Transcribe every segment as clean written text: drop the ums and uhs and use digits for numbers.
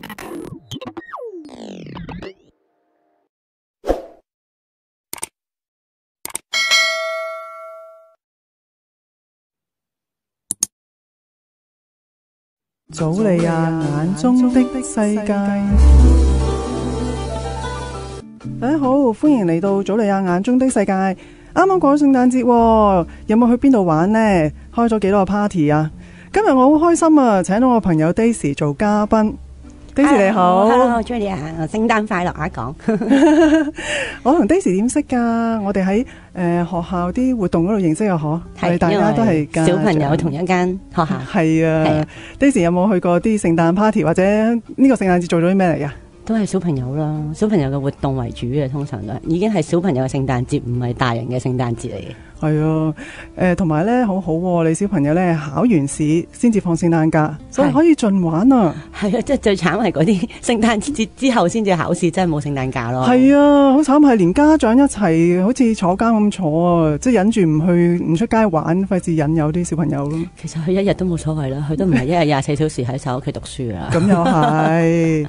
祖利亞眼中的世界。大家好，歡迎嚟到祖利亞眼中的世界。啱啱過咗聖誕節，有冇去邊度玩呢？開咗幾多個 party 啊？今日我好開心啊，請到我朋友 Daisy 做嘉賓。Daisy 你好 ，Hello Julia， 聖誕快樂啊！講， 我同 Daisy 點識㗎？我哋喺學校啲活動嗰度認識啊，嗬。係，大家都係小朋友同一間學校。 係啊 ，Daisy 有冇去過啲聖誕 party 或者呢個聖誕節做咗啲咩嚟㗎？ 都係小朋友啦，小朋友嘅活動為主嘅，通常都已經係小朋友嘅聖誕節，唔係大人嘅聖誕節嚟嘅。係啊，同埋咧好好喎，你小朋友咧考完試先至放聖誕假，所以可以盡玩啊。 係啊，即係最慘係嗰啲聖誕節之後先至考試，真係冇聖誕假咯。 係啊，好慘係連家長一齊好似坐監咁坐啊，即係忍住唔出街玩，費事引誘啲小朋友咯。 其實佢一日都冇所謂啦，佢都唔係一日24小時喺晒屋企讀書啊。 咁又係。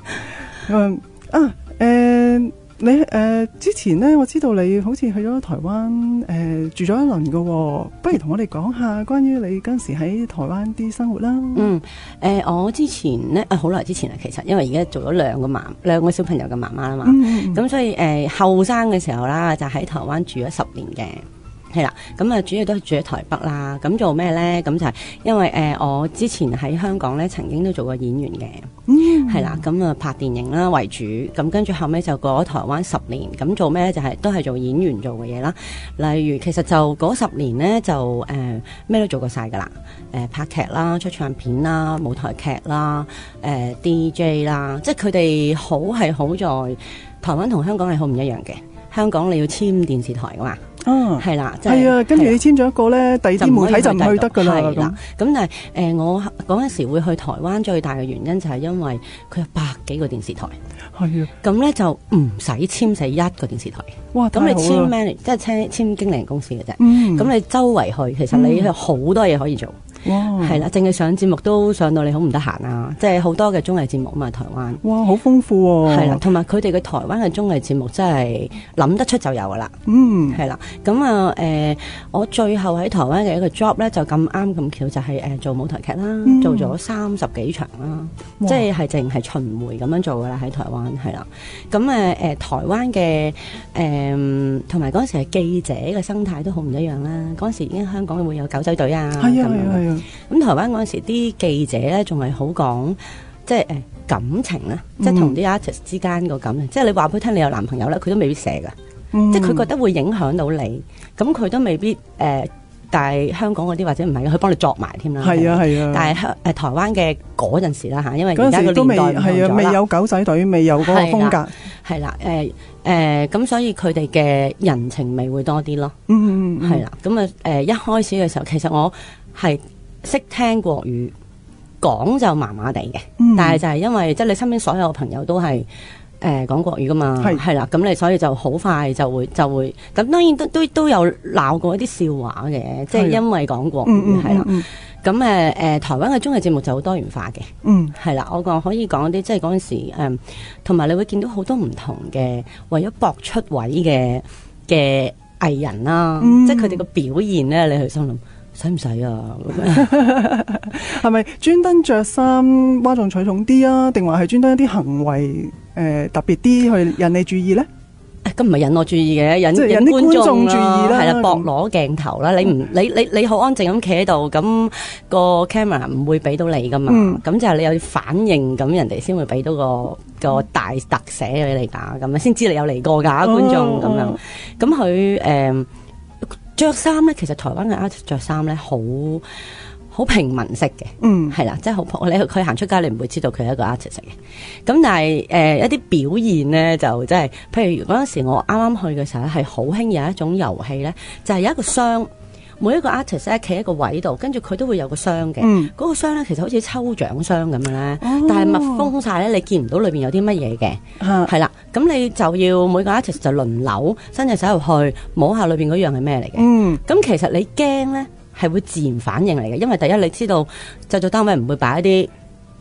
你之前咧，我知道你好似去咗台灣住咗一輪㗎喎，不如同我哋講下關於你嗰陣時喺台灣啲生活啦。 我之前咧好耐之前啦，其實因為而家做咗兩個小朋友嘅媽媽啦嘛，咁所以後生嘅時候啦，就喺台灣住咗10年嘅。係啦，咁啊主要都係住喺台北啦。咁做咩咧？咁就係因為我之前喺香港咧曾經都做過演員嘅，係啦，咁啊拍電影啦為主。咁跟住後尾就過咗台灣10年，咁做咩咧？就係都係做演員做嘅嘢啦。例如其實就嗰10年咧就咩都做過晒㗎啦，拍劇啦、出唱片啦、舞台劇啦、DJ 啦，即係佢哋好係好在台灣同香港係好唔一樣嘅。香港你要簽電視台㗎嘛。係啦， 係啊，跟住你簽咗一個咧，第二啲媒體就唔去得噶啦。 係啦，咁但係我嗰陣時會去台灣最大嘅原因就係因為佢有100幾個電視台。係啊，咁咧就唔使簽死一個電視台。哇，咁你簽咩？即係簽經理人公司嘅啫。咁你周圍去，其實你有好多嘢可以做。哇，係啦，淨係上節目都上到你好唔得閒啊！即係好多嘅綜藝節目啊嘛，台灣。哇， 好豐富喎！ 係啦，同埋佢哋嘅台灣嘅綜藝節目真係諗得出就有噶啦。係啦，咁啊我最後喺台灣嘅一個 job 咧，就咁啱咁巧就係做舞台劇啦，做咗30幾場啦，即係淨係巡迴咁樣做噶啦喺台灣。係啦，咁台灣嘅同埋嗰陣時係記者嘅生態都好唔一樣啦。嗰陣時已經香港會有狗仔隊啊，係啊係啊。咁台灣嗰陣時啲記者咧仲係好講即係感情啦，即係同啲 artist 之間個感情，即係你話俾佢聽你有男朋友咧，佢都未必寫噶，即係佢覺得會影響到你，咁佢都未必但係香港嗰啲或者唔係，佢幫你作埋添啦。係啊係啊。但係台灣嘅嗰陣時啦嚇，因為而家個年代唔同咗啦， 未有狗仔隊，未有嗰個風格。 係啦，咁所以佢哋嘅人情味會多啲咯。係啦，咁一開始嘅時候，其實我係識聽國語，講就麻麻地嘅，但係就係因為即係你身邊所有朋友都係講國語噶嘛，係啦，咁你所以就好快就會咁，當然都有鬧過一啲笑話嘅，即係因為講國語係啦。咁台灣嘅綜藝節目就好多元化嘅，係啦，我可以講啲即係嗰陣時同埋你會見到好多唔同嘅為咗搏出位嘅藝人啦，即係佢哋個表現咧，你去心諗。使唔使啊？ 係咪專登着衫嘩眾取寵啲啊？定話係專登一啲行為特別啲去引你注意咧？ 咁唔係引我注意嘅，引啲觀眾注意啦，係啦，博攞鏡頭啦。你好安靜咁企喺度，咁個 camera 唔會俾到你噶嘛。咁就係你有反應，咁人哋先會俾到個大特寫俾你㗎，咁先知你有嚟過㗎，觀眾咁樣。咁佢着衫咧，其實台灣嘅 artist 着衫咧，好平民式嘅，係啦，即係好普。佢行出街，你唔會知道佢係一個 artist 嘅。咁但係一啲表現咧，就即係，譬如嗰陣時我啱啱去嘅時候咧，係好興有一種遊戲咧，就係有一個箱。每一個 artist 咧企喺個位度，跟住佢都會有個箱嘅。嗰個箱咧其實好似抽獎箱咁樣咧，但係密封晒咧，你見唔到裏邊有啲乜嘢嘅。係啦，咁你就要每個 artist 就輪流伸隻手入去摸下裏邊嗰樣係咩嚟嘅。咁其實你驚咧係會自然反應嚟嘅，因為第一你知道製作單位唔會擺一啲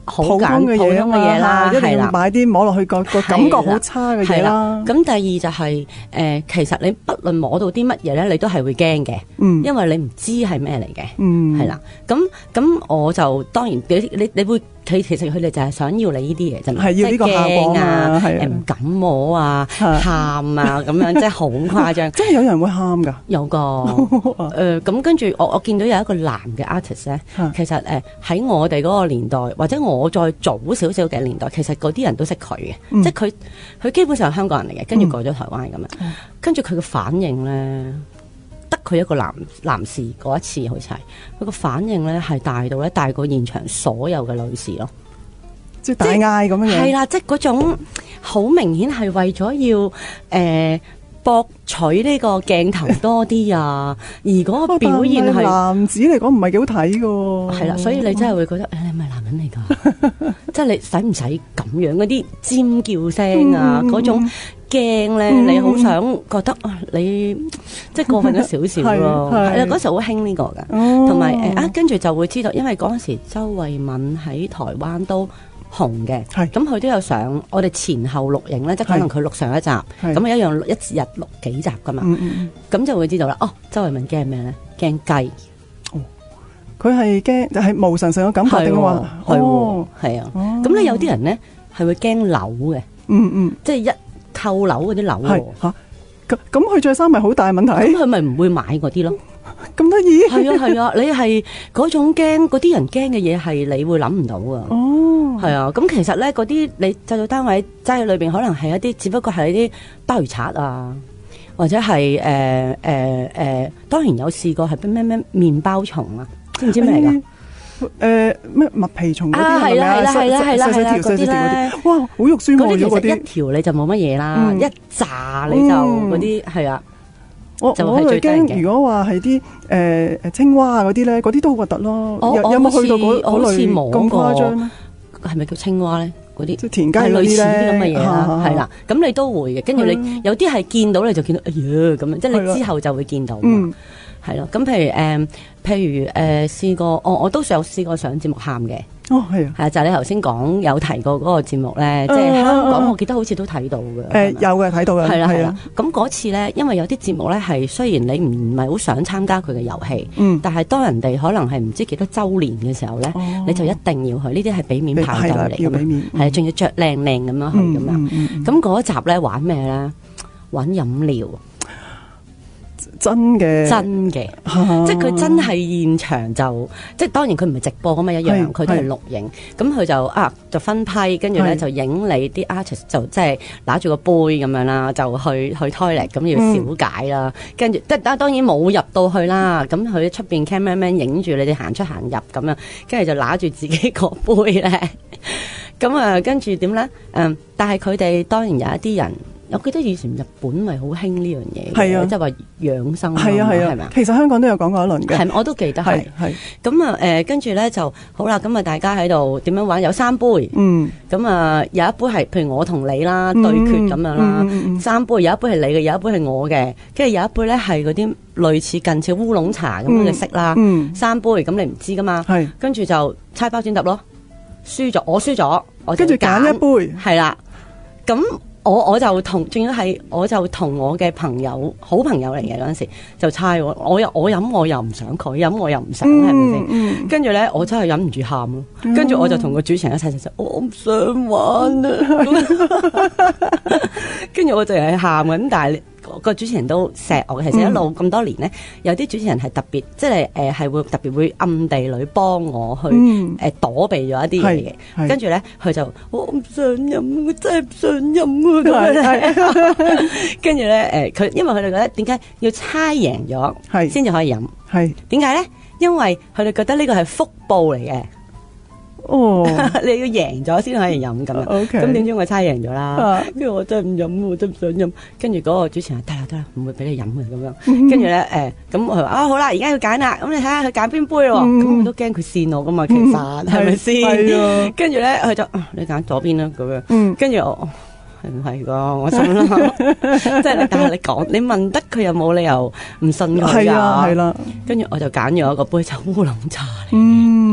好普通嘅嘢啦， 一定要買啲摸落去個感覺好差嘅嘢啦。 咁第二就係其實你不論摸到啲乜嘢咧，你都係會驚嘅，因為你唔知係咩嚟嘅，係啦。咁我就當然你會其實佢哋就係想要你呢啲嘢啫嘛， 係要呢個效果啊， 唔敢摸啊，喊啊咁樣，即係好誇張。 真係有人會喊㗎？ 有個咁跟住我見到有一個男嘅 artist 咧，其實喺我哋嗰個年代，或者我再早少少嘅年代，其實嗰啲人都識佢嘅，即係佢基本上係香港人嚟嘅，跟住過咗台灣咁樣，跟住佢嘅反應咧，得佢一個男士嗰一次，好似係佢個反應咧係大過現場所有嘅女士咯， 即係大嗌咁樣。 係啦，即係嗰種好明顯係為咗要博取呢個鏡頭多啲啊，而嗰個表現係男子嚟講唔係幾好睇㗎。 係啦，所以你真係會覺得你係咪男人嚟㗎？即係你使唔使咁樣嗰啲尖叫聲啊？嗰種驚咧，你好想覺得你即係過分咗少少咯。係啦，嗰時好興呢個㗎，同埋跟住就會知道，因為嗰陣時周慧敏喺台灣都紅嘅，咁佢都有上我哋前後錄影咧，即係可能佢錄上一集，咁一樣一日錄幾集噶嘛，咁就會知道啦。周慧敏驚咩咧？驚雞。佢係驚就係無神上嘅感覺定話？係啊。咁咧有啲人咧係會驚樓嘅，即係一扣樓嗰啲樓。嚇，咁佢着衫咪好大問題？咁佢咪唔會買嗰啲咯？咁得意？係啊，你係嗰種驚嗰啲人驚嘅嘢係你會諗唔到啊！係啊，咁其實咧嗰啲你製造單位擠喺裏邊，可能係一啲只不過係一啲鮑魚刷啊，或者係當然有試過係咩麵包蟲啊，知唔知咩嚟㗎？咩麥皮蟲嗰啲係啦，細條嗰啲，哇，好肉酸喎！嗰啲一條你就冇乜嘢啦，一紮你就嗰啲係啊。我係驚，如果話係啲青蛙啊嗰啲咧，嗰啲都好核突咯。有冇去到嗰類咁誇張咧？係咪叫青蛙咧？嗰啲即係田雞嗰啲咧，類似啲咁嘅嘢啦，係啦。咁你都會嘅，跟住你有啲係見到你就見到，哎呀咁樣，即係你之後就會見到。係咯。咁譬如試過，我都有試過上節目喊嘅。係啊，係就係你頭先講有提過嗰個節目咧，即係香港，我記得好似都睇到嘅。有嘅，睇到嘅。係啦。咁嗰次咧，因為有啲節目咧係雖然你唔係好想參加佢嘅遊戲，但係當人哋可能係唔知幾多週年嘅時候咧，你就一定要去。呢啲係俾面派對嚟嘅嘛，係仲要着靚靚咁樣去咁樣。咁嗰一集咧玩咩咧？玩飲料。真嘅，即係佢真係現場就，即係當然佢唔係直播咁嘛一樣，佢都係錄影。咁佢就分批，跟住咧就影你啲 artist 就即係拿住個杯咁樣啦，就去 toilet 咁要小解啦。跟住當然冇入到去啦。咁佢出邊 cameraman 影住你哋行出行入咁樣，跟住就拿住自己個杯咧。咁跟住點咧？但係佢哋當然有一啲人。我記得以前日本咪好興呢樣嘢，係啊，即係話養生啊，係咪？其實香港都有講過一輪嘅，係我都記得係。咁跟住咧就好啦。咁大家喺度點樣玩？有3杯，咁有一杯係譬如我同你啦對決咁樣啦，3杯有一杯係你嘅，有一杯係我嘅，跟住有一杯咧係嗰啲類似近似烏龍茶咁樣嘅色啦，3杯咁你唔知噶嘛，跟住就猜包剪揼咯，我輸咗，我跟住揀一杯，係啦，咁。我就仲要係我就同我嘅朋友好朋友嚟嘅嗰陣時就猜我飲我又唔想，佢飲我又唔想，係咪先？跟住咧我真係忍唔住喊咯，跟住我就同個主持人一齊我唔想玩啊，跟住我就係喊咁，但係個主持人都錫我。其實一路咁多年咧，有啲主持人係特別即係係會特別會暗地裏幫我去躲避咗一啲嘢嘅。跟住咧佢就我唔想飲，我真係唔想飲啊！跟住咧佢因為佢哋覺得點解要猜贏咗先至可以飲？係點解咧？因為佢哋覺得呢個係福報嚟嘅。你要贏咗先可以飲咁樣，咁點知我猜贏咗啦？跟住我真係唔飲，我真係唔想飲。跟住嗰個主持人得啦，唔會俾你飲嘅咁樣。跟住咧咁佢話好啦，而家要揀啦，咁你睇下佢揀邊杯咯。咁我都驚佢跣我噶嘛，其實係咪先？跟住咧佢就你揀左邊啦咁樣。跟住我係唔係噶？我心諗即係，但係你講你問得佢又冇理由唔信佢噶。係啦，跟住我就揀咗一個杯就烏龍茶嚟。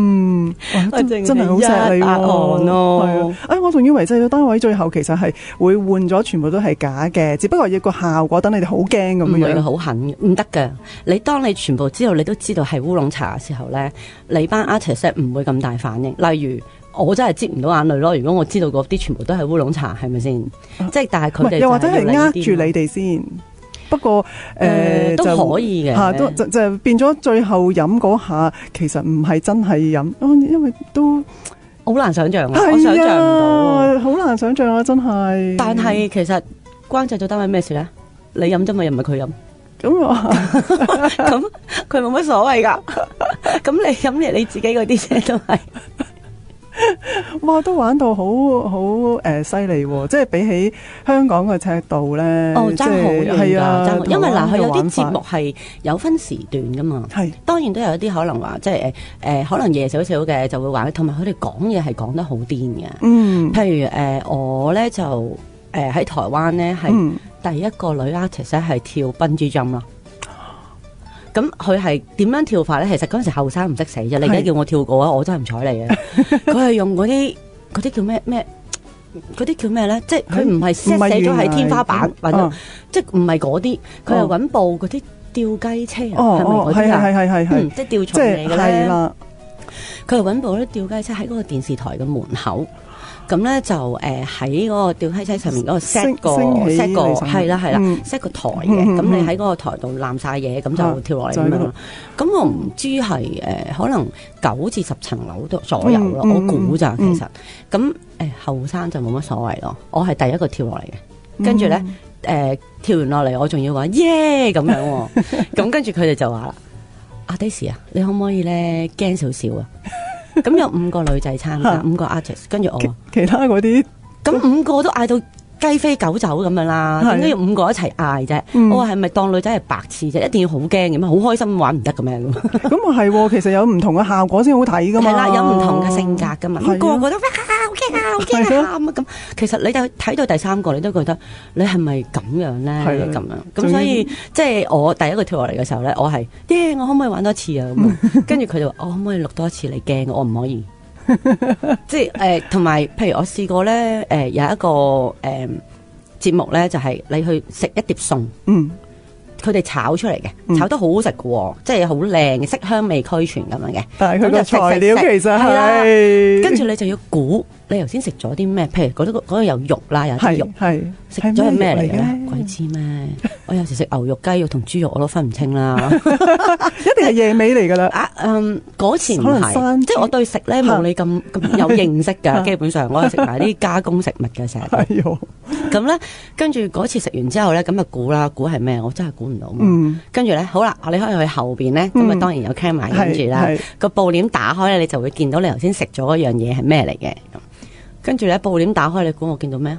真係好錫你喎。我仲以為製作單位最後其實係會換咗，全部都係假嘅，只不過要個效果等你哋好驚咁樣。 唔係好狠，唔得㗎。當你全部知道，你都知道係烏龍茶嘅時候咧，你班 artist 唔會咁大反應。例如我真係擠唔到眼淚咯。如果我知道嗰啲全部都係烏龍茶，係咪先？即係但係佢哋又或者係呃住你哋先。不過都可以嘅， 都就變咗最後飲嗰下，其實唔係真係飲，因為都好難想像啊！我想像唔到， 好難想像啊！真係。 但係其實關製作單位咩事咧？你飲啫嘛，又唔係佢飲。咁佢冇乜所謂㗎。咁你飲嘢你自己嗰啲啫，都係。 哇！都玩到好犀利喎！即係比起香港嘅尺度咧， 爭好遠㗎，爭好。因為佢有啲節目係有分時段㗎嘛。係。當然都有一啲可能話，即係可能夜少少嘅就會玩，同埋佢哋講嘢係講得好癲嘅。譬如我咧就喺台灣咧係第一個女 artist 係跳 bungee jump 咯。咁佢係點樣跳法咧？其實嗰陣時後生唔識死啫，你而家叫我跳過啊，我真係唔睬你嘅。佢係用嗰啲叫咩？嗰啲叫咩咧？即係佢唔係 set 死咗喺天花板，或者即係唔係嗰啲，佢係揾部嗰啲吊雞車啊，係咪嗰啲啊？係，即係吊重嘢嘅咧。佢係揾部啲吊雞車喺嗰個電視台嘅門口。咁咧就喺嗰個吊雞車上面嗰個 set 個係啦 set 個台嘅，咁你喺嗰個台度攬晒嘢，咁就跳落嚟咁樣。咁我唔知係可能9至10層樓左右咯，我估咋其實。咁後生就冇乜所謂咯，我係第一個跳落嚟嘅，跟住咧跳完落嚟，我仲要話耶咁樣喎。咁跟住佢哋就話啦：阿 Daisy 啊，你可唔可以咧驚少少啊？咁有5個女仔參加，5個 artist， 跟住我其他嗰啲， 咁5個都嗌到雞飛狗走咁樣啦，點解要5個一齊嗌啫？我話係咪當女仔係白痴啫？一定要好驚嘅咩？好開心玩唔得嘅咩？咁啊係，其實有唔同嘅效果先好睇噶嘛。係啦，有唔同嘅性格噶嘛。個個覺得好驚啊，好驚啊咁。其實你就睇到第3個，你都覺得你係咪咁樣咧？咁樣咁，所以即係我第一個跳落嚟嘅時候咧，我係我可唔可以玩多次啊？咁跟住佢就話：我可唔可以錄多一次？你驚我唔可以。即係同埋，譬如我試過咧，有一個節目咧，就係你去食一碟餸，佢哋炒出嚟嘅，炒得好好食嘅，即係好靚嘅，色香味俱全咁樣嘅。但係佢個材料其實係，跟住你就要估你頭先食咗啲咩？譬如嗰度有肉啦，有啲肉，食咗係咩嚟嘅咧？鬼知咩？我有時食牛肉、雞肉同豬肉我都分唔清啦。 一定係野味嚟噶啦。 嗰次唔係，即係我對食咧冇你咁有認識噶。基本上我係食埋啲加工食物嘅成日。咁咧，跟住嗰次食完之後咧，咁就估啦，估係咩？我真係估唔到。跟住咧，好啦，你可以去後邊咧，咁啊當然有 camera 跟住啦，個布簾打開咧，你就會見到你頭先食咗嗰樣嘢係咩嚟嘅。跟住咧，布簾打開，你估我見到咩？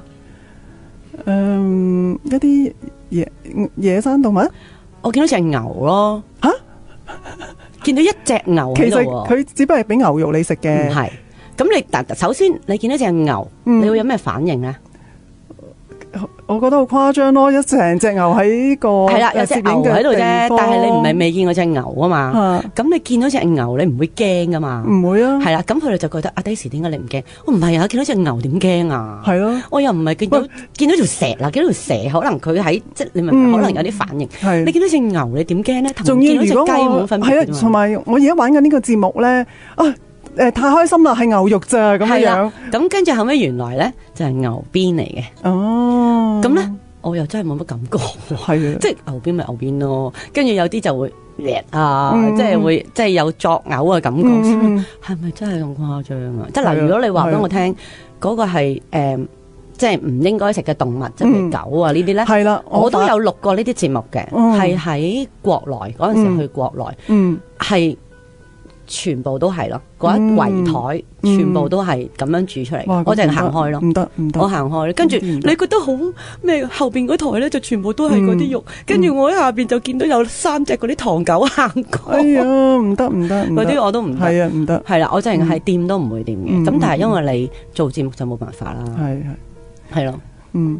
一啲野生動物， 我見到隻牛咯。吓，見到一隻牛喺度。其實佢只不過係俾牛肉你食嘅。唔係， 咁你首先你見到隻牛，你會有咩反應咧？ 我覺得好誇張咯，一成隻牛喺個係啦，有隻牛喺度啫，但係你唔係未見過隻牛啊嘛。咁你見到隻牛，你唔會驚噶嘛？唔會啊。係啦，咁佢哋就覺得阿 Daisy 點解你唔驚？我唔係啊，見到隻牛點驚啊？係咯，我又唔係見到條蛇啦，見到條蛇可能佢喺即係你明可能有啲反應。你見到隻牛你點驚咧？同見到隻雞冇分別。係啊， 同埋我而家玩緊呢個節目咧太開心啦，係牛肉咋咁樣。 咁跟住後尾原來咧就係牛鞭嚟嘅。哦，咁咧我又真係冇乜感覺。係啊，即係牛鞭咪牛鞭咯。跟住有啲就會裂啊，即係會即係有作嘔嘅感覺。係咪真係咁誇張啊？即係嗱，如果你話俾我聽嗰個係即係唔應該食嘅動物，即係狗啊呢啲咧，係啦，我都有錄過呢啲節目嘅，係喺國內嗰陣時去國內，係。全部都係咯，嗰一圍台全部都係咁樣煮出嚟，我淨係行開咯，唔得，我行開。跟住你覺得好咩？後邊嗰台咧就全部都係嗰啲肉，跟住我喺下邊就見到有3隻嗰啲唐狗行過。哎呀，唔得，嗰啲我都唔得，係啊，唔得，係啦，我淨係掂都唔會掂嘅。咁但係因為你做節目就冇辦法啦，係咯，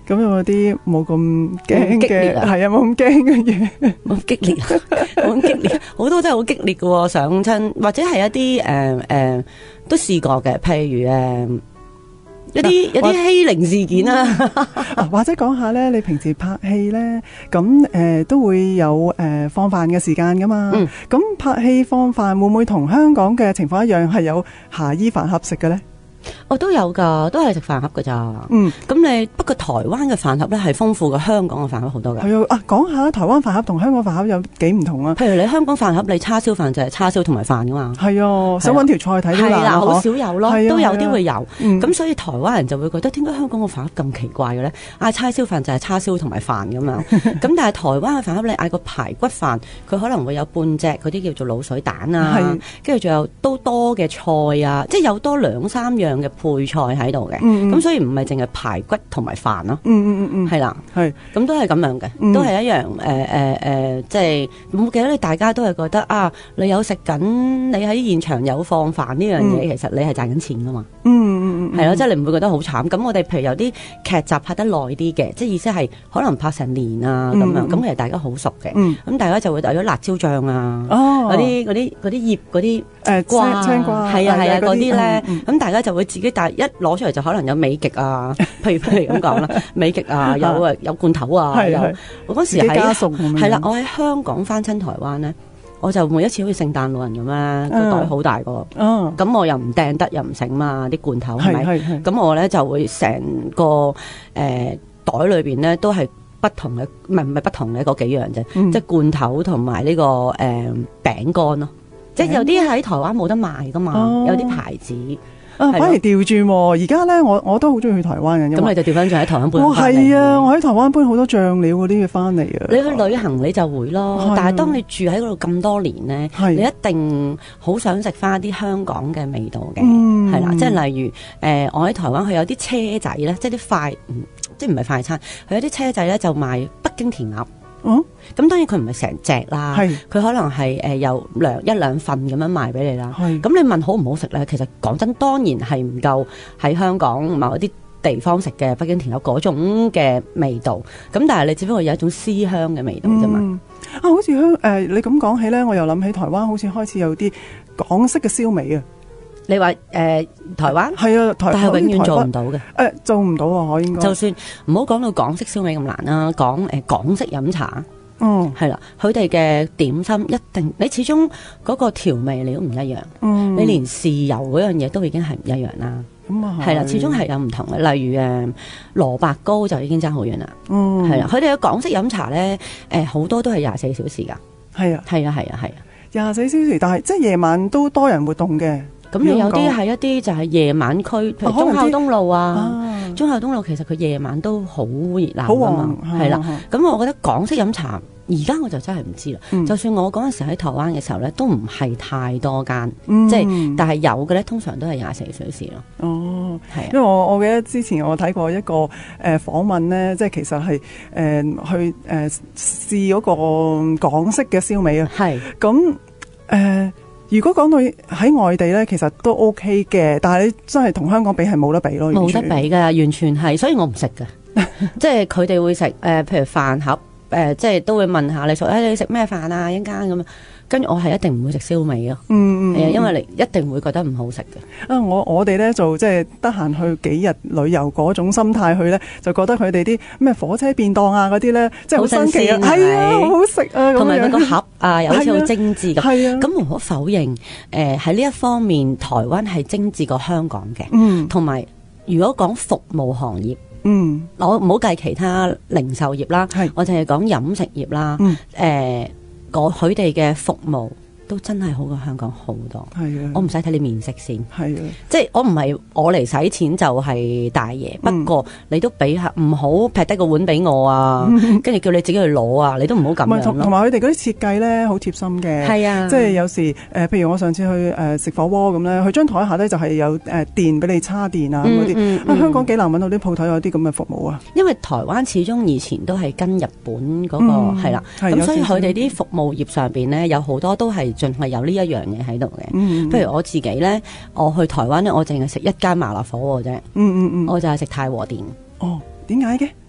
咁有冇啲冇咁驚嘅？ 激烈啊係啊，冇咁驚嘅嘢。 好激烈，好激烈，好多真係好激烈嘅喎，上親或者係一啲都試過嘅，譬如有啲欺凌事件啦， 或者講下咧，你平時拍戲咧，咁都會有放飯嘅時間噶嘛？咁拍戲放飯會唔會同香港嘅情況一樣，係有茶衣飯盒食嘅咧？ 我都有㗎，都係食飯盒㗎咋。咁你不過台灣嘅飯盒咧係豐富過香港嘅飯盒好多㗎。 係啊，講下台灣飯盒同香港飯盒有幾唔同啊？ 譬如你香港飯盒，你叉燒飯就係叉燒同埋飯㗎嘛。 係啊，想揾條菜睇都難啊， 好少有咯，都有啲會有。咁所以台灣人就會覺得點解香港個飯盒咁奇怪嘅咧？嗌叉燒飯就係叉燒同埋飯咁樣。咁但係台灣嘅飯盒你嗌個排骨飯，佢可能會有半隻嗰啲叫做滷水蛋啊，跟住仲有都多嘅菜啊，即係有多2、3樣嘅配菜喺度嘅，咁所以唔係淨係排骨同埋飯咯，係啦，咁都係咁樣嘅，都係一樣即係我記得你大家都係覺得啊，你有食緊，你喺現場有放飯呢樣嘢，其實你係賺緊錢噶嘛，係咯，即係你唔會覺得好慘。咁我哋譬如有啲劇集拍得耐啲嘅，即係意思係可能拍成年啊咁樣，咁其實大家好熟嘅，咁大家就會帶咗辣椒醬啊，嗰啲葉嗰啲瓜，青瓜，係啊嗰啲咧，咁大家就會自己帶一攞出嚟就可能有美極啊，譬如咁講啦，美極啊，有罐頭啊，我嗰時係啦，我喺香港翻親台灣咧，我就每一次好似聖誕老人咁咧，個袋好大個，咁我又唔掟得又唔成嘛，啲罐頭係咪？咁我咧就會成個袋裏邊咧都係不同嘅，唔係不同嘅嗰幾樣啫，即係罐頭同埋呢個餅乾咯，即係有啲喺台灣冇得賣噶嘛，有啲牌子。 反而調轉喎，而家咧我都好中意去台灣嘅。 咁你就調翻轉喺台灣搬。 係啊，我喺台灣搬好多醬料嗰啲嘢翻嚟啊。 你去旅行你就會咯，但係當你住喺嗰度咁多年咧，你一定好想食翻啲香港嘅味道嘅，係啦，即係例如我喺台灣佢有啲車仔咧，即係啲快，即係唔係快餐，佢有啲車仔咧就賣北京填鴨。咁當然佢唔係成隻啦，佢可能係有一兩份咁樣賣俾你啦。咁你問好唔好食咧？其實講真，當然係唔夠喺香港某一啲地方食嘅北京填鴨嗰種嘅味道。咁但係你只不過有一種思鄉嘅味道啫嘛。 好似你咁講起咧，我又諗起台灣好似開始有啲港式嘅燒味啊。 你話台灣係啊，但係永遠做唔到嘅。 做唔到啊！我應該就算唔好講到港式燒味咁難啦，講港式飲茶，係啦，佢哋嘅點心一定，你始終嗰個調味料唔一樣，你連豉油嗰樣嘢都已經係唔一樣啦。係啦，始終係有唔同嘅，例如蘿蔔糕就已經爭好遠啦。係啦，佢哋嘅港式飲茶咧，好多都係24小時㗎。係啊 ，24小時，但係即係夜晚都多人活動嘅。 咁你有啲係一啲就係夜晚區，譬如忠孝東路忠孝東路其實佢夜晚都好熱鬧㗎嘛，係啦。咁我覺得港式飲茶，而家我就真係唔知啦。就算我嗰陣時喺台灣嘅時候咧，都唔係太多間，即係但係有嘅咧，通常都係24小時咯。係。因為我記得之前我睇過一個訪問咧，即係其實係去試嗰個港式嘅燒味啊。係。咁如果講到喺外地咧，其實都 OK 嘅，但係你真係同香港比係冇得比咯， 冇得比㗎，完全係，所以我唔食㗎。即係佢哋會食譬如飯盒，即係都會問下你說，你食咩飯啊？一間咁，跟住我係一定唔會食燒味咯。因為你一定會覺得唔好食嘅。 我哋咧就即係得閒去幾日旅遊嗰種心態去咧，就覺得佢哋啲咩火車便當啊嗰啲咧，即係好新奇啊，係啊，好好食啊， 同埋嗰個盒啊，又好似好精緻咁。 係啊， 咁無可否認，喺呢一方面，台灣係精緻過香港嘅。同埋如果講服務行業，我唔好計其他零售業啦，我淨係講飲食業啦。佢哋嘅服務都真係好過香港好多。係啊，我唔使睇你面色先。係啊，即係我唔係我嚟使錢就係大爺。不過你都俾下，唔好劈低個碗俾我啊！跟住叫你自己去攞啊！你都唔好咁樣咯。同埋佢哋嗰啲設計咧，好貼心嘅。係啊，即係有時譬如我上次去食火鍋咁咧，佢張台下低就係有電俾你叉電啊咁嗰啲。香港幾難揾到啲鋪頭有啲咁嘅服務啊。因為台灣始終以前都係跟日本嗰個係啦，咁所以佢哋啲服務業上邊咧有好多都係盡係有呢一樣嘢喺度嘅。譬如我自己咧，我去台灣咧，我淨係食一間麻辣火鍋啫。我就係食太和殿。哦，點解嘅？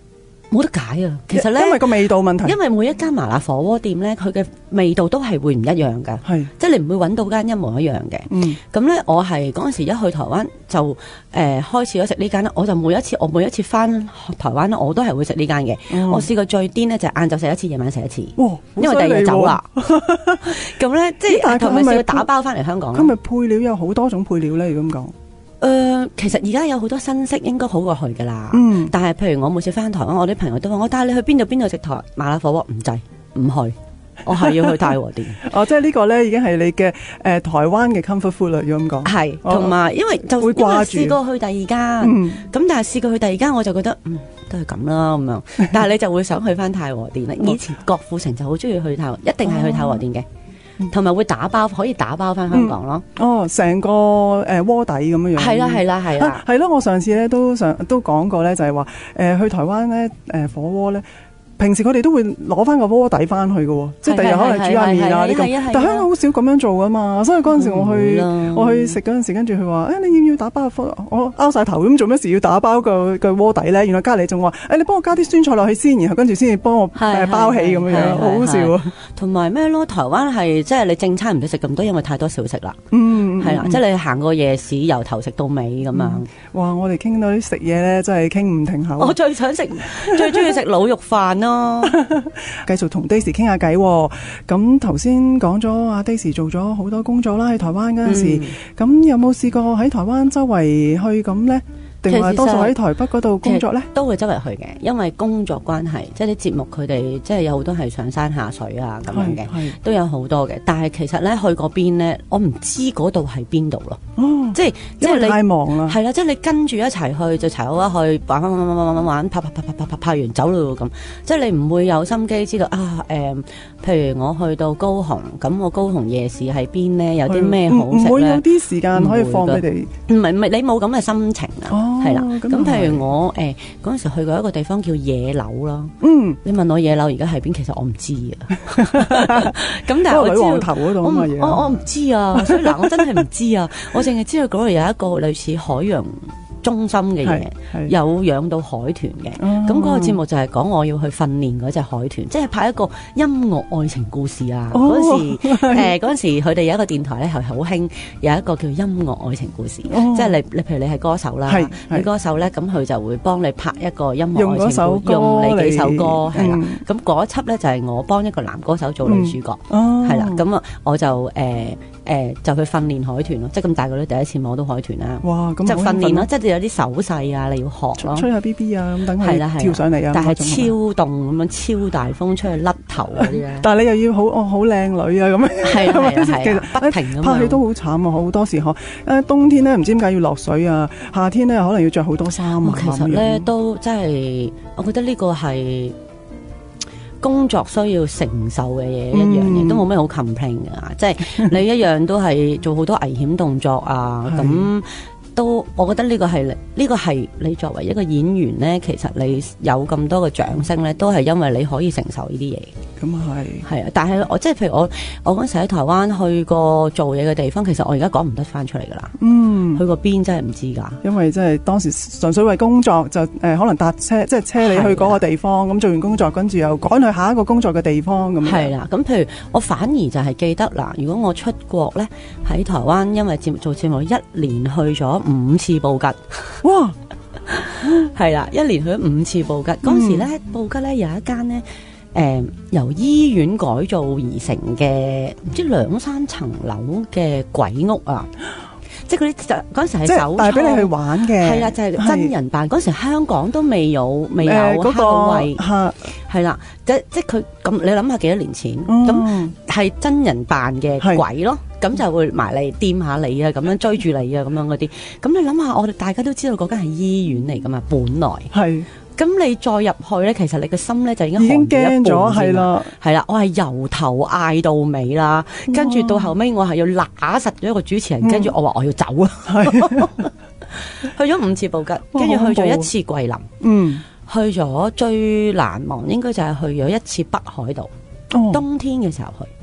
冇得解啊！其實咧， 因為個味道問題， 因為每一間麻辣火鍋店咧，佢嘅味道都係會唔一樣㗎，即係你唔會揾到間一模一樣嘅。咁咧，我係嗰陣時一去台灣就開始咗食呢間啦。我每一次翻台灣咧，我都係會食呢間嘅。我試過最癲咧就係晏晝食一次，夜晚食一次。因為第二日走啦。咁咧，即係同埋試過打包翻嚟香港。 佢咪配料有好多種配料咧？如果咁講。 其實而家有好多新式，應該好過去噶啦。但係譬如我每次翻台灣，我啲朋友都話我帶你去邊度食麻辣火鍋，唔制，唔去，我係要去太和殿。 即係呢個咧已經係你嘅台灣嘅 comfort food 啦，要咁講。係， 同埋因為就會掛住試過去第二間，咁但係試過去第二間我就覺得都係咁啦咁樣。但係你就會想去翻太和殿啦。以前郭富城就好中意去太和，一定係去太和殿嘅。同埋會可以打包翻香港咯。 成個鍋底咁樣樣。係啦。係咯，我上次咧都講過咧，就係話去台灣咧火鍋咧。平時佢哋都會攞翻個鍋底翻去嘅喎，即係第日可能煮下麵啊啲咁。但香港好少咁樣做噶嘛，所以嗰陣時我去食嗰陣時，跟住佢話：你要唔要打包？我拗晒頭咁做咩事要打包個鍋底咧？原來隔離仲話：你幫我加啲酸菜落去先，然後跟住先至幫我包起咁樣樣，好好笑啊！ 同埋咩咯？台灣係即係你正餐唔使食咁多，因為太多小食啦。係啦，即係你行過夜市，由頭食到尾咁樣。 哇！我哋傾到啲食嘢咧，真係傾唔停口。 我最中意食滷肉飯咯。 繼續同 Daisy 傾下偈。咁頭先講咗阿 Daisy 做咗好多工作啦，喺台灣嗰陣時，咁有冇試過喺台灣周圍去咁呢？定係多數喺台北嗰度工作呢？ 都會周圍去嘅，因為工作關係，即係啲節目佢哋即係有好多係上山下水啊咁樣嘅，都有好多嘅。但係其實咧去嗰邊咧，我唔知嗰度係邊度咯。即係你太忙啦。係啦，即係你跟住一齊去就齊好去玩，拍完走咯咁。即係你唔會有心機知道譬如我去到高雄，咁我高雄夜市喺邊呢？有啲咩好食咧？ 唔會有啲時間可以放俾你。唔係， 你冇咁嘅心情啊。係啦，咁譬如我嗰陣時去過一個地方叫野柳啦。你問我野柳而家喺邊，其實我唔知啊。咁但係我知道女王頭嗰度我唔知啊，所以嗱，我真係唔知啊。我淨係知道嗰度有一個類似海洋中心嘅嘢，有養到海豚嘅。咁嗰個節目就係講我要去訓練嗰隻海豚，即係拍一個音樂愛情故事啊。嗰陣時佢哋有一個電台咧係好興有一個叫音樂愛情故事，即係你譬如你係歌手啦，你歌手咧，咁佢就會幫你拍一個音樂愛情故事，用你幾首歌係啦。咁嗰一輯咧就係我幫一個男歌手做女主角，係啦。咁啊我就就去訓練海豚咯，即係咁大個咧第一次摸到海豚啦。哇！咁就訓練咯，即係有啲手勢啊，你要學咯， 吹下 BB 啊，咁等佢跳上嚟啊。 但係超凍咁樣，超大風，出去甩頭嗰啲咧。 但係你又要好靚女啊咁樣。係其實不停咁拍戲都好慘啊，好多時冬天咧唔知點解要落水啊，夏天咧可能要着好多衫啊。 其實咧都真係，我覺得呢個係工作需要承受嘅嘢，一樣嘢都冇咩好 complain 噶，即係你一樣都係做好多危險動作啊，咁都我覺得呢個係你作為一個演員咧，其實你有咁多嘅掌聲咧，都係因為你可以承受呢啲嘢。咁係啊，但係我即係譬如我嗰陣時喺台灣去過做嘢嘅地方，其實我而家講唔得翻出嚟噶啦。去過邊真係唔知㗎，因為即係當時純粹為工作就可能搭車即係車你去嗰個地方，咁做完工作跟住又趕去下一個工作嘅地方咁。係啦，咁譬如我反而就係記得嗱，如果我出國咧喺台灣，因為做節目，一年去咗5次布吉。哇！係啦，一年去咗5次布吉。嗰時咧布吉咧有一間咧。由醫院改造而成嘅唔知2-3層樓嘅鬼屋啊！即係嗰啲嗰陣時係首帶俾你去玩嘅，係啦，就係真人扮。嗰時香港都未有嗰個位，係啦，即係佢咁。你諗下幾多年前咁係真人扮嘅鬼咯，咁就會埋嚟掂下你啊，咁樣追住你啊，咁樣嗰啲。咁你諗下，我哋大家都知道嗰間係醫院嚟噶嘛，本來係。咁你再入去咧，其實你個心咧就已經驚咗，係啦，係啦，我係由頭嗌到尾啦，跟住到後尾我係要揦實咗一個主持人，跟住我話我要走啊，去咗5次布吉，跟住去咗1次桂林，去咗最難忘應該就係去咗1次北海道，冬天嘅時候去。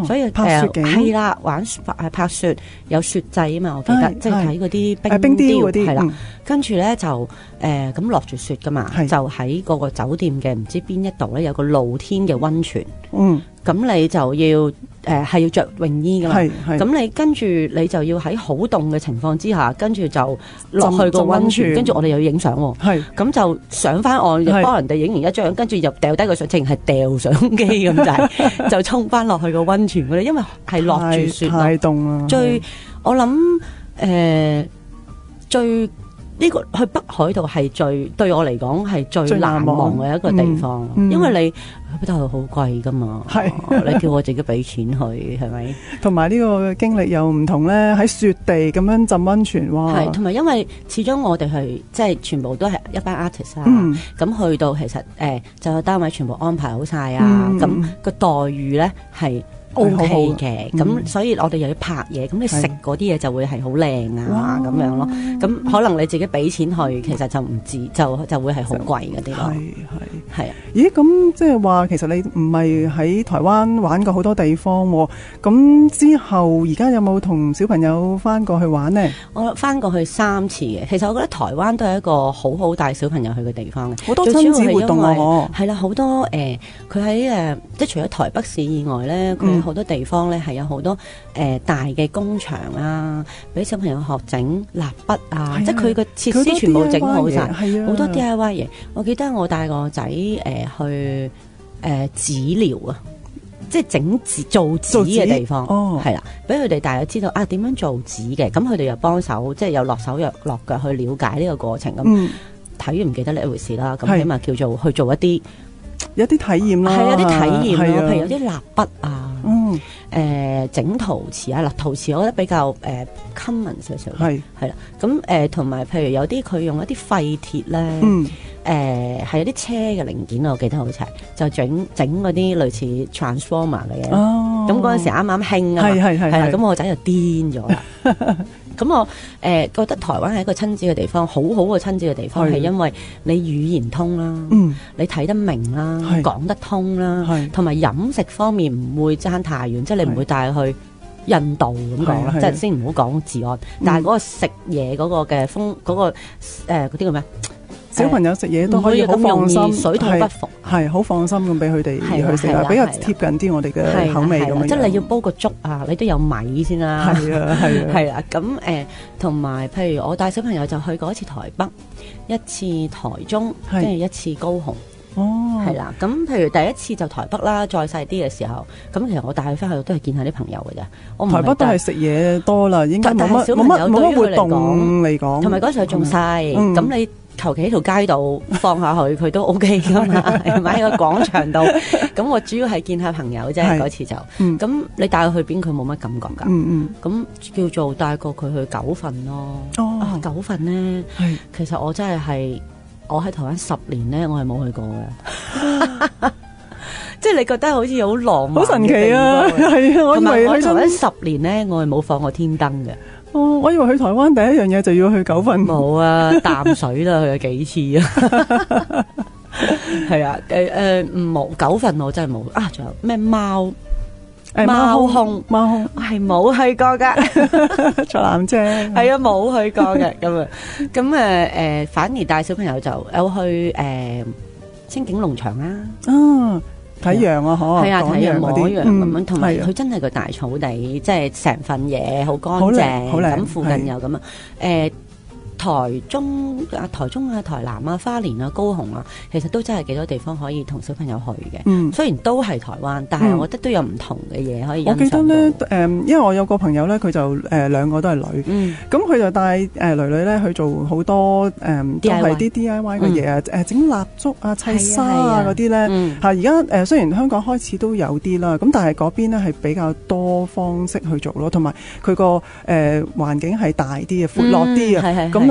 所以拍雪景係啦，玩拍雪有雪祭啊嘛，我記得即係睇嗰啲冰雕嗰啲係啦。跟住咧就咁落住雪噶嘛，就喺嗰個酒店嘅唔知邊一度咧有個露天嘅溫泉。咁你就要係要着泳衣噶嘛，咁你跟住你就要喺好凍嘅情況之下，跟住就落去個溫泉，跟住我哋又要影相喎，咁就上翻岸，又幫人哋影完一張，跟住又掉低個相，淨係掉相機咁就衝翻落去個溫泉嗰度，因為係落住雪， 太凍啦。 我諗最呢個去北海道係對我嚟講係最難忘嘅一個地方，因為你去北海道好貴噶嘛，你叫我自己俾錢去係咪？同埋呢個經歷又唔同咧，喺雪地咁樣浸溫泉，哇！ 係同埋因為始終我哋係即係全部都係一班 artist 啊，咁去到其實就有單位全部安排好晒啊，咁個待遇咧係OK 嘅，咁所以我哋又要拍嘢，咁你食嗰啲嘢就會係好靚啊咁樣咯，咁可能你自己俾錢去，其實就唔止就會係好貴嗰啲咯。係啊， 咦咁即係話其實你唔係喺台灣玩過好多地方喎，咁之後而家有冇同小朋友翻過去玩呢？ 我翻過去3次嘅，其實我覺得台灣都係一個好帶小朋友去嘅地方嘅， 好多親子活動啊， 係啦，好多佢喺即係除咗台北市以外咧，佢好多地方咧係有好多大嘅工場啊，俾小朋友學整蠟筆啊，即係佢個設施全部整好晒，好多 DIY 嘢。我記得我帶個仔去紙療啊，即係整紙做紙嘅地方，係啦，俾佢哋大約知道啊點樣做紙嘅，咁佢哋又幫手，即係有落手落腳去了解呢個過程。咁睇完唔記得呢一回事啦，咁起碼叫做去做有啲體驗啦，係有啲體驗咯，譬如有啲蠟筆啊，整陶瓷啊，陶瓷我覺得比較common 少少，係啦，咁同埋譬如有啲佢用一啲廢鐵咧，係有啲車嘅零件，我記得好似係就整嗰啲類似 transformer 嘅嘢，咁嗰陣時啱啱興啊，係啦，咁我仔就癲咗啦。咁我覺得台灣係一個親子嘅地方，好好嘅親子嘅地方，係因為你語言通啦，你睇得明啦，講得通啦，同埋飲食方面唔會爭太遠，即係你唔會帶去印度咁講啦，即係先唔好講治安，但係嗰個食嘢嗰個嘅嗰個嗰啲叫咩？小朋友食嘢都可以好放心，水土不服，係好放心咁俾佢哋去食啊，比較貼近啲我哋嘅口味咁樣。即係你要煲個粥啊，你都有米先啦。係啊，係啊，係啦。咁同埋譬如我帶小朋友就去過一次台北，一次台中，跟住一次高雄。哦，係啦。咁譬如第一次就台北啦，再細啲嘅時候，咁其實我帶佢翻去都係見下啲朋友嘅啫。台北都係食嘢多啦，應該冇乜活動嚟講。同埋嗰時候仲細，咁你求其喺條街度放下佢，佢都 OK 噶嘛，係咪喺個廣場度？咁我主要係見下朋友啫，嗰次就，咁你帶佢去邊，佢冇乜感覺噶。咁叫做帶過佢去九份咯。哦，九份咧，其實我真係我喺台灣10年咧，我係冇去過嘅。即係你覺得好似好浪漫，好神奇啊！係啊，我以為去台灣10年咧，我係冇放過天燈嘅。哦，我以為去台灣第一樣嘢就要去九份。冇啊，淡水啦，去咗幾次啊。係啊，冇九份我真係冇啊，仲有咩貓空係冇去過噶。坐纜車係啊，冇去過嘅咁反而帶小朋友就有去清境農場啦。睇羊啊，係啊，睇羊摸羊咁樣，同埋佢真係個大草地，即係成份嘢好乾淨，咁附近又咁啊，台中啊、台南啊、花蓮啊、高雄啊，其實都真係幾多地方可以同小朋友去嘅。雖然都係台灣，但係我覺得都有唔同嘅嘢可以欣賞到。我記得咧，因為我有個朋友咧，佢就兩個都係女，咁佢就帶女女咧去做好多都係啲 DIY 嘅嘢啊，整蠟燭啊、砌沙啊嗰啲咧。而家雖然香港開始都有啲啦，咁但係嗰邊咧係比較多方式去做咯，同埋佢個環境係大啲嘅、闊落啲啊，咁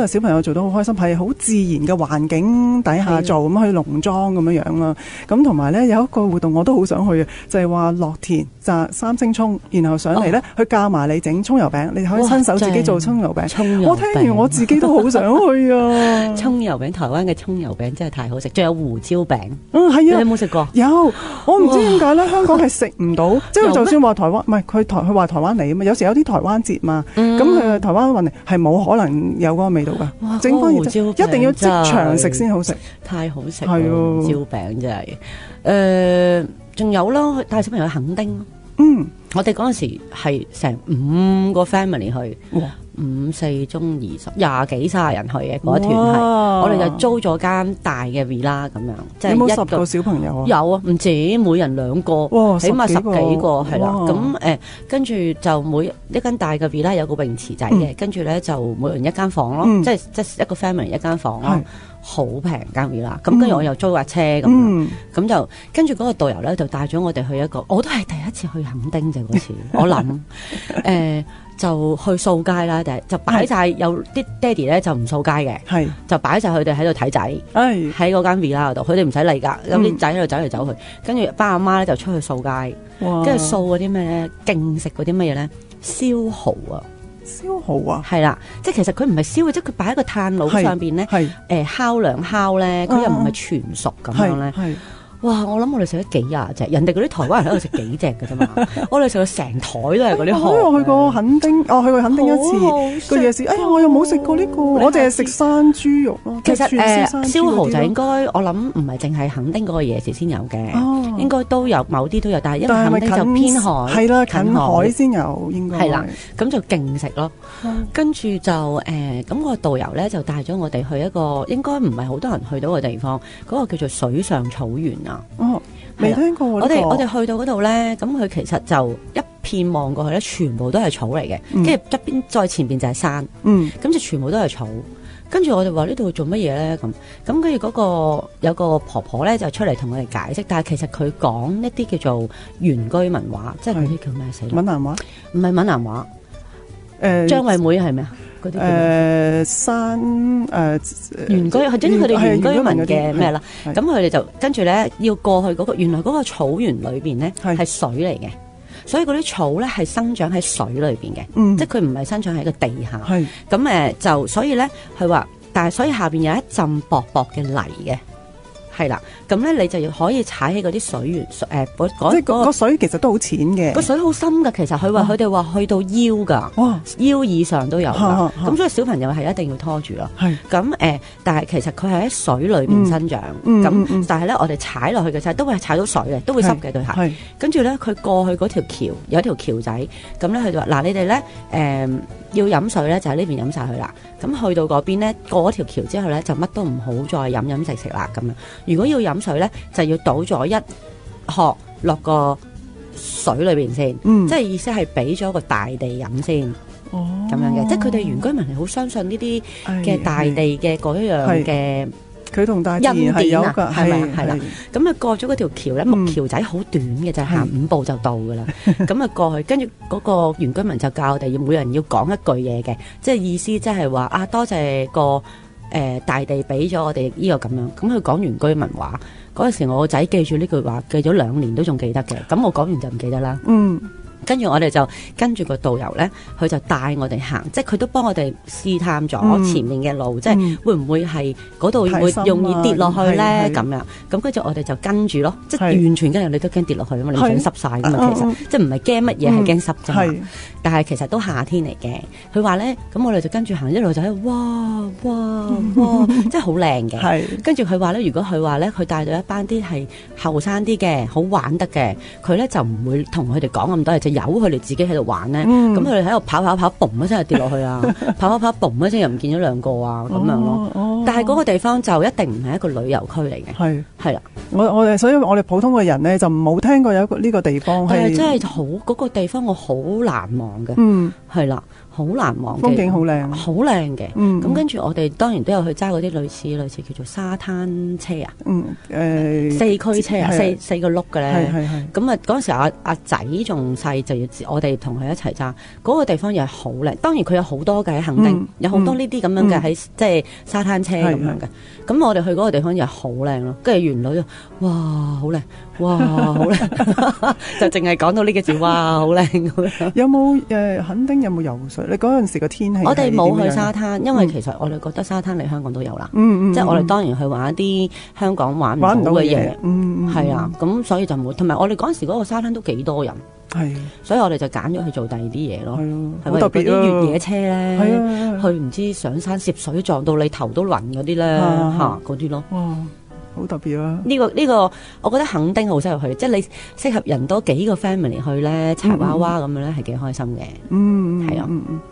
咁啊小朋友做得好開心，係好自然嘅環境底下做，咁去農莊咁樣樣啦。咁同埋咧有一個活動我都好想去嘅，就係話落田摘三星葱，然後上嚟咧去教埋你整葱油餅，你可以親手自己做葱油餅。我聽完我自己都好想去啊！ 葱油餅，台灣嘅葱油餅真係太好食，仲有胡椒餅。 係啊， 你有冇食過？ 有，我唔知點解咧，香港係食唔到，即係就算話台灣，唔係佢話台灣嚟啊嘛，有時有啲台灣節嘛，咁佢台灣運嚟係冇可能有嗰個味道噶，整翻胡椒一定要即場食先好食， 太好食。 係胡椒餅真係，仲有咯，帶小朋友去墾丁。我哋嗰陣時係成5個 family 去，5、4、中、20、20幾30人去嘅嗰一團係，我哋就租咗間大嘅 villa 咁樣，即係有冇10個小朋友啊？ 有啊，唔止，每人2個，起碼10幾個係啦。咁跟住就一間大嘅 villa 有個泳池仔嘅，跟住咧就每人一間房咯，即係一個 family 一間房咯。好平間 villa，咁跟住我又租架車咁就跟住嗰個導遊咧就帶咗我哋去一個，我都係第一次去墾丁啫嗰次，我諗就去掃街啦，就擺晒有啲爹哋咧就唔掃街嘅，就擺晒佢哋喺度睇仔，喺嗰間 villa 嗰度，佢哋唔使理㗎，有啲仔喺度走嚟走去，跟住爸阿媽咧就出去掃街，跟住掃嗰啲咩咧，勁食嗰啲乜嘢咧，燒蠔啊！ 燒蠔啊， 係啦，即係其實佢唔係燒嘅，即係佢擺喺個炭爐上邊咧，烤兩烤咧，佢又唔係全熟咁樣咧。哇！我諗我哋食咗幾廿隻，人哋嗰啲台灣人喺度食幾隻嘅啫嘛，我哋食到成台都係嗰啲蠔。 我去過墾丁，去過墾丁一次個夜市，我又冇食過呢個，我淨係食山豬肉咯。 其實燒蠔就應該我諗唔係淨係墾丁嗰個夜市先有嘅，應該都有某啲都有，但係因為墾丁就偏海， 係啦，近海先有應該係啦，咁就勁食咯。跟住就咁個導遊咧就帶咗我哋去一個應該唔係好多人去到嘅地方，嗰個叫做水上草原啊。 未聽過。 我哋去到嗰度咧，咁佢其實就一片望過去咧，全部都係草嚟嘅，跟住側邊再前邊就係山，咁就全部都係草。跟住我哋話呢度做乜嘢咧？咁跟住嗰個有個婆婆咧就出嚟同我哋解釋，但係其實佢講一啲叫做原居民話，即係嗰啲叫咩死？ 閩南話？唔係閩南話。張惠妹係咩啊？嗰啲山原居，總之佢哋原居民嘅咩啦？咁佢哋就跟住咧要過去嗰個，原來嗰個草原裏邊咧係水嚟嘅，所以嗰啲草咧係生長喺水裏邊嘅，即係佢唔係生長喺個地下。咁就所以咧佢話，但係所以下邊有一浸薄薄嘅泥嘅。係啦，咁咧你就要可以踩起嗰啲水源，即係個水其實都好淺嘅， 個水好深噶。其實佢哋話去到腰噶，腰以上都有噶。咁所以小朋友係一定要拖住咯。咁但係其實佢係喺水裏邊生長。咁但係咧，我哋踩落去嘅時候都會踩到水嘅，都會濕嘅對鞋。跟住咧，佢過去嗰條橋有一條橋仔，咁咧佢就話：嗱，你哋咧要飲水咧，就喺呢邊飲晒佢啦。咁去到嗰邊咧，過咗條橋之後咧，就乜都唔好再飲食啦咁樣。如果要飲水咧，就要倒咗一殼落個水裏邊先，即係意思係俾咗個大地飲先，咁樣嘅。即係佢哋原居民係好相信呢啲嘅大地嘅嗰一樣嘅。 佢同大自然係有㗎， 係咪？係啦。咁啊過咗嗰條橋咧，木橋仔好短嘅，就行5步就到㗎啦。咁啊過去，跟住嗰個原居民就教我哋要每人要講一句嘢嘅，即係意思即係話啊多謝個大地俾咗我哋呢個咁樣。咁佢講原居民話嗰陣時，我個仔記住呢句話，記咗2年都仲記得嘅。咁我講完就唔記得啦。跟住我哋就跟住個導遊咧，佢就帶我哋行，即係佢都幫我哋試探咗前面嘅路，即係會唔會係嗰度會容易跌落去咧咁樣。咁跟住我哋就跟住咯，即係完全跟住你都驚跌落去啊嘛，你唔想濕晒噶嘛。其實即係唔係驚乜嘢，係驚濕啫嘛。但係其實都夏天嚟嘅。佢話咧，咁我哋就跟住行，一路就喺度哇，即係好靚嘅。跟住佢話咧，如果佢話咧，佢帶到一班啲係後生啲嘅，好玩得嘅，佢咧就唔會同佢哋講咁多嘢。由佢哋自己喺度玩咧，咁佢哋喺度跑，嘣一聲就跌落去啊！跑，嘣一聲又唔見咗2個啊，咁樣咯。但係嗰個地方就一定唔係一個旅遊區嚟嘅，係啦。 所以我哋普通嘅人咧就冇聽過有呢個地方係。 但係真係好嗰個地方，我好難忘嘅。係啦， 好難忘記， 風景好靚， 好靚嘅。咁跟住我哋當然都有去揸嗰啲類似叫做沙灘車啊，四驅車啊，四個轆嘅咧。咁啊嗰陣時阿仔仲細，就要我哋同佢一齊揸。嗰個地方又係好靚，當然佢有好多嘅喺墾丁，有好多呢啲咁樣嘅喺即係沙灘車咁樣嘅。咁我哋去嗰個地方又係好靚咯，跟住原來就哇好靚，哇好靚，就淨係講到呢個字，哇好靚。 有冇墾丁有冇游水？你嗰陣時個天氣？ 我哋冇去沙灘，因為其實我哋覺得沙灘嚟香港都有啦。即係我哋當然去玩一啲香港玩唔到嘅嘢。係啊，咁所以就冇。同埋我哋嗰陣時嗰個沙灘都幾多人。係，所以我哋就揀咗去做第二啲嘢咯。係好特別啲越野車咧，去唔知上山涉水撞到你頭都暈嗰啲咧，嚇嗰啲咯。哇，好特別啊！呢個，我覺得墾丁好適合去，即係你適合人多幾個 family 去咧，柴娃娃咁樣咧，係幾開心嘅。係啊，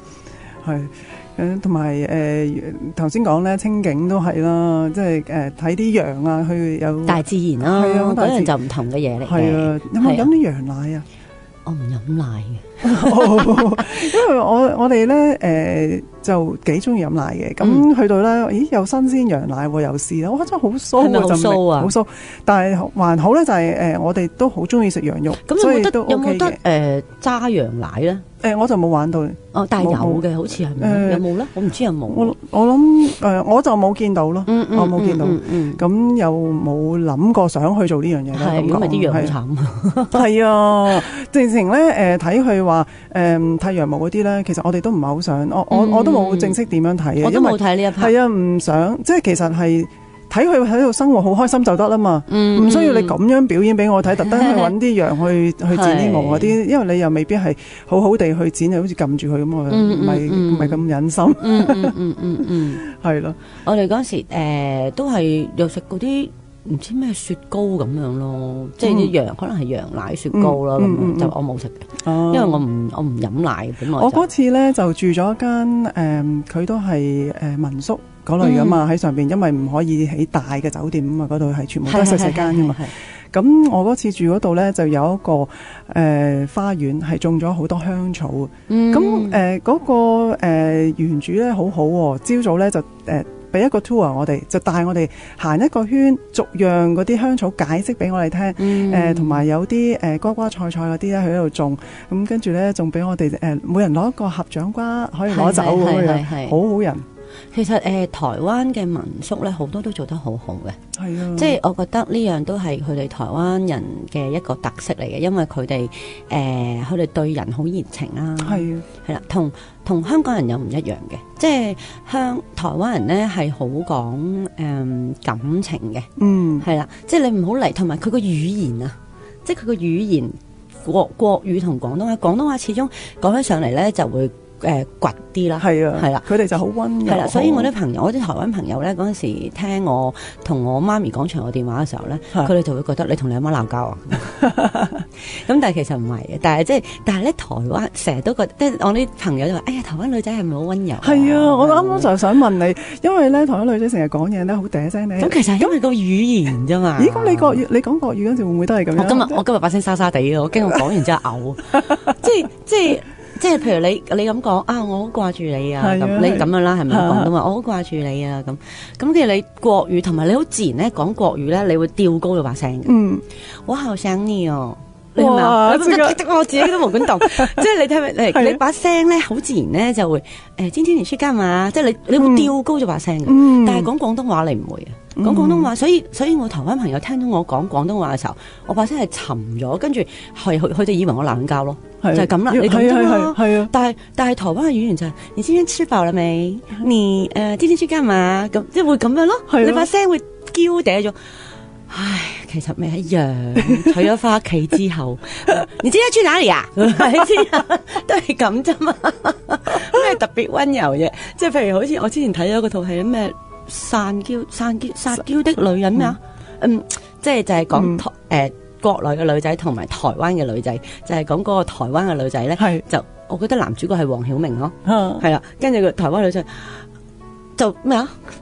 係同埋頭先講咧，清境都係啦，即係睇啲羊啊，去有大自然啦，嗰樣就唔同嘅嘢嚟嘅。係啊， 有冇飲啲羊奶啊？ 我唔飲奶嘅， 因為我哋咧就幾中意飲奶嘅，咁去到咧，咦又新鮮羊奶喎，又試啦，哇真係好酥啊， 好酥啊， 好酥，但係還好咧，就係我哋都好中意食羊肉， 所以都 OK 嘅。 有冇得揸羊奶咧？ 我就冇玩到。 但係有嘅，好似係咪？有冇咧？我唔知有冇。 我諗我就冇見到咯，我冇見到。咁又冇諗過想去做呢樣嘢咧。 係，因為啲羊好慘。 係啊，直情咧睇佢話剃羊毛嗰啲咧，其實我哋都唔係好想。我都冇正式點樣睇嘅， 我都冇睇呢一 part。 係啊，唔想即係其實係。睇佢喺度生活好開心就得啦嘛，唔需要你咁樣表演俾我睇，特登去揾啲羊去剪啲毛嗰啲，因為你又未必係好好地去剪，又好似撳住佢咁，我唔係咁忍心。係咯。 我哋嗰時都係又食嗰啲唔知咩雪糕咁樣咯，即係啲羊可能係羊奶雪糕啦，咁就我冇食嘅，因為我唔飲奶本來。 我嗰次咧就住咗間佢都係民宿嗰類噶嘛，喺上邊，因為唔可以起大嘅酒店啊嘛，嗰度係全部都係細細間噶嘛。咁我嗰次住嗰度咧就有一個花園，係種咗好多香草。咁嗰個園主咧好好喎，朝早咧就俾一個 tour 我哋，就帶我哋行一個圈，逐樣嗰啲香草解釋俾我哋聽。同埋有啲瓜瓜菜菜嗰啲咧，佢喺度種。咁跟住咧，仲俾我哋每人攞一個合掌瓜，可以攞走咁樣，好好人。 其實台灣嘅民宿咧，好多都做得好好嘅。係啊，即係我覺得呢樣都係佢哋台灣人嘅一個特色嚟嘅，因為佢哋對人好熱情啦。係啊，係啦，同香港人又唔一樣嘅，即係台灣人咧係好講感情嘅。係啦，即係你唔好嚟，同埋佢個語言啊，即係佢個語言國語同廣東話始終講起上嚟咧就會倔啲啦，係啊，係啦，佢哋就好溫柔，係啦，所以我啲朋友，我啲台灣朋友咧，嗰陣時聽我同我媽咪講長途電話嘅時候咧，佢哋就會覺得你同你阿媽鬧交啊，咁但係其實唔係嘅，但係咧台灣成日都覺得，即係我啲朋友就話，哎呀，台灣女仔係咪好溫柔？係啊，我啱啱就想問你，因為咧台灣女仔成日講嘢咧好嗲聲咧，咁其實係因為個語言啫嘛。咦，咁你講國語嗰陣時會唔會都係咁樣？我今日把聲沙沙地嘅，我驚我講完之後嘔，即係譬如你咁講啊，我好掛住你啊，咁你咁樣啦，係咪廣東話？我好掛住你啊，咁跟住你國語同埋你好自然咧講國語咧，你會調高咗把聲嘅。我好想你哦，你係咪啊？我自己都冇管動，即係你睇咪你把聲咧好自然咧就會今天你去幹嘛？即係你會調高咗把聲嘅。但係講廣東話你唔會啊。講廣東話，所以我台灣朋友聽到我講廣東話嘅時候，我把聲係沉咗，跟住佢哋以為我鬧交咯，就係咁啦。你咁啫嘛，係啊。但係台灣嘅語言就係你今天吃飽了未？你今天去幹嘛？咁即係會咁樣咯。你把聲會嬌嗲咗。唉，其實咪一樣。娶咗翻屋企之後，你今天去哪裡啊？都係咁啫嘛。咩特別溫柔嘅？即係譬如好似我之前睇咗嗰套戲咩？撒嬌的女人咩啊？即係就係講國內嘅女仔同埋台灣嘅女仔，就係講嗰個台灣嘅女仔咧，就我覺得男主角係黃曉明咯，係啦，跟住個台灣女仔就咩啊？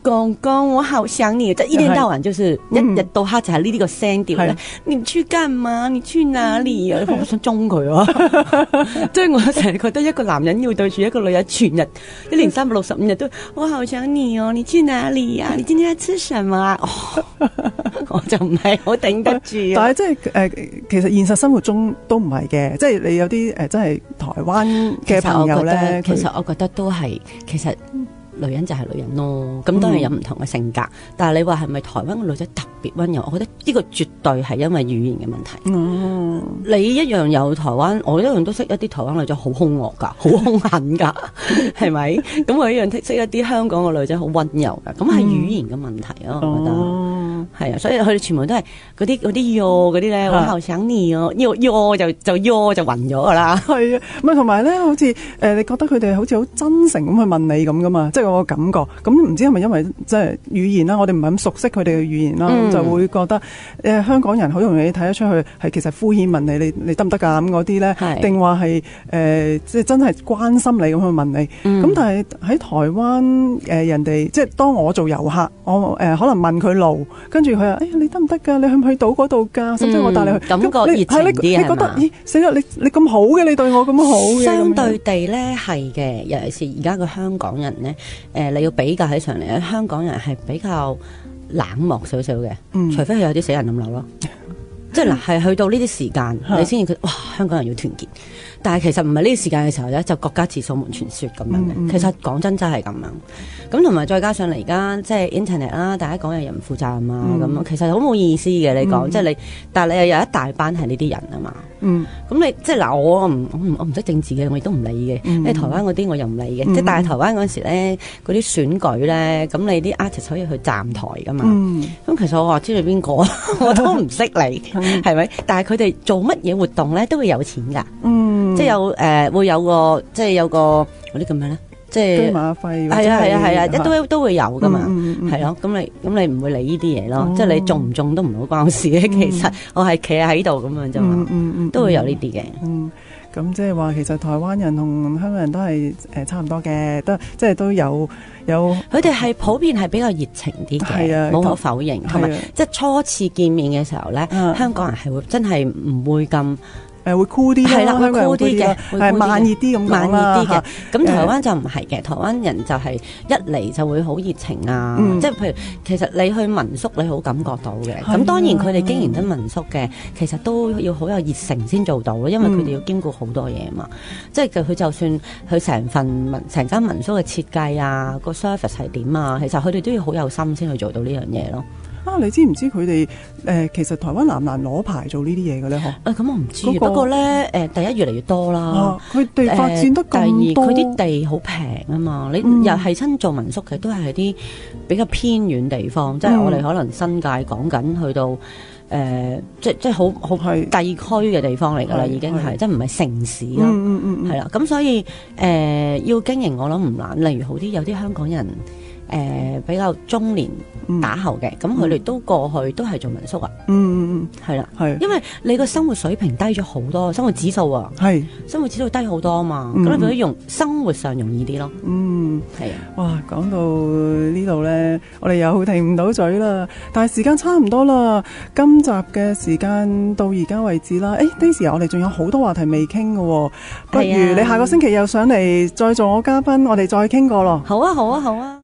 公公，我好想你，即係一天到晚就是一日到黑就係呢啲個聲調咧。你去幹嘛？你去哪裏啊？我想中佢啊！即係我成日覺得一個男人要對住一個女人全日1年365日都，我好想你哦！你去哪裏啊？你今天在吃什麼啊？我就唔係好頂得住。 但係即係其實現實生活中都唔係嘅，即係你有啲真係台灣嘅朋友咧。 其實我覺得都係，其實女人就係女人咯。咁當然有唔同嘅性格，但係你話係咪台灣嘅女仔特別溫柔？我覺得呢個絕對係因為語言嘅問題。你一樣有台灣，我一樣都識一啲台灣女仔好兇惡㗎，好兇狠㗎，係咪？咁我一樣識一啲香港嘅女仔好溫柔㗎。咁係語言嘅問題咯，我覺得。係啊，所以佢哋全部都係嗰啲喲嗰啲咧，我好想你哦，喲就暈咗噶啦。 係啊，唔係同埋咧，好似你覺得佢哋好似好真誠咁去問你咁噶嘛？即係我個感覺。咁唔知係咪因為即係語言啦，我哋唔係咁熟悉佢哋嘅語言啦，就會覺得香港人好容易睇得出去係其實敷衍問你得唔得㗎咁嗰啲咧，定話係即係真係關心你咁去問你。咁但係喺台灣人哋即係當我做遊客，我可能問佢路。跟住佢話：哎呀，你得唔得㗎？你去唔去到嗰度㗎？甚至我帶你去。 感覺熱情啲你覺得咦死啦！你咁好嘅，你對我咁好嘅。 相對地咧係嘅，尤其是而家個香港人咧，你要比較起上嚟咧，香港人係比較冷漠少少嘅，除非係有啲死人冧樓咯。即係嗱，係去到呢啲時間，你先至哇，香港人要團結。但係其實唔係呢啲時間嘅時候咧，就國家自掃門傳說咁樣嘅。其實講真係咁樣。咁同埋再加上嚟而家即係 internet 啦，大家講嘢又唔負責任啊咁，其實好冇意思嘅。你講即係你，但係你又有一大班係呢啲人啊嘛。咁你即係嗱，我唔識政治嘅，我亦都唔理嘅。因為台灣嗰啲我又唔理嘅。即係但係台灣嗰陣時咧，嗰啲選舉咧，咁你啲 artist 可以去站台噶嘛。咁其實我話知你邊個，我都唔識你，係咪？但係佢哋做乜嘢活動咧，都會有錢㗎。即係有會有個即係有個嗰啲咁樣咧，即係車馬費。 係啊，都會有噶嘛，係咯。咁你唔會理呢啲嘢咯，即係你中唔中都唔好關我事嘅。其實我係企喺度咁樣啫嘛，都會有呢啲嘅。 咁即係話其實台灣人同香港人都係差唔多嘅，即係都有。 佢哋係普遍係比較熱情啲嘅，冇可否認。同埋即係初次見面嘅時候咧，香港人係會真係唔會咁。 會酷啲係啦，會酷啲嘅， 係慢熱啲咁慢熱啲嘅。咁台灣就唔係嘅，台灣人就係一嚟就會好熱情啊！即係譬如其實你去民宿，你好感覺到嘅。咁當然佢哋經營緊民宿嘅，其實都要好有熱誠先做到咯，因為佢哋要經過好多嘢嘛。即係佢就算佢成間民宿嘅設計啊，個 service 係點啊，其實佢哋都要好有心先去做到呢樣嘢咯。 你知唔知佢哋其實台灣難唔難攞牌做呢啲嘢嘅咧？ 咁我唔知，不過咧第一越嚟越多啦。 佢哋發展得咁多， 第二佢啲地好平啊嘛。你又係親做民宿嘅，都係啲比較偏遠地方，即係我哋可能新界講緊去到即係好地區嘅地方嚟㗎啦，已經係即係唔係城市啦。係啦，咁所以要經營我諗唔難。例如有啲香港人。比較中年打後嘅，咁佢哋都過去都係做民宿啊。係啦，係，因為你個生活水平低咗好多，生活指數啊，係，生活指數低好多啊嘛，咁你覺得生活上容易啲咯。係啊，哇，講到呢度咧，我哋又停唔到嘴啦，但係時間差唔多啦，今集嘅時間到而家為止啦。Daisy，我哋仲有好多話題未傾嘅，不如你下個星期又上嚟再做我嘉賓，我哋再傾過咯。 好啊，好啊，好啊。